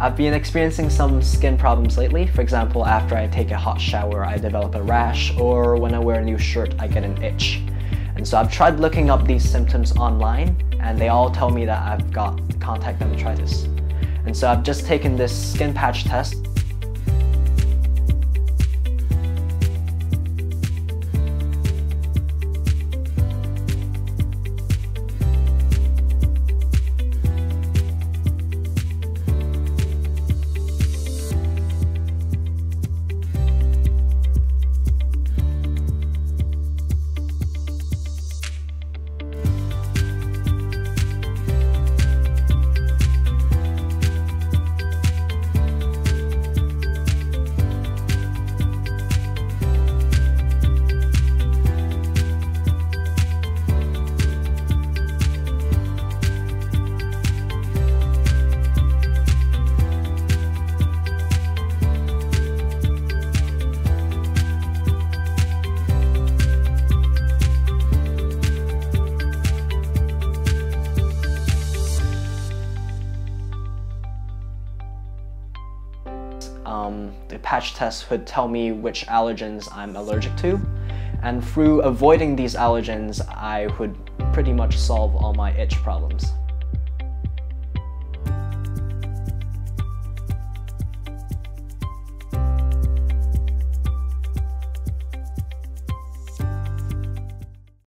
I've been experiencing some skin problems lately. For example, after I take a hot shower, I develop a rash, or when I wear a new shirt, I get an itch. And so I've tried looking up these symptoms online, and they all tell me that I've got contact dermatitis. And so I've just taken this skin patch test. The patch test would tell me which allergens I'm allergic to, and through avoiding these allergens, I would pretty much solve all my itch problems.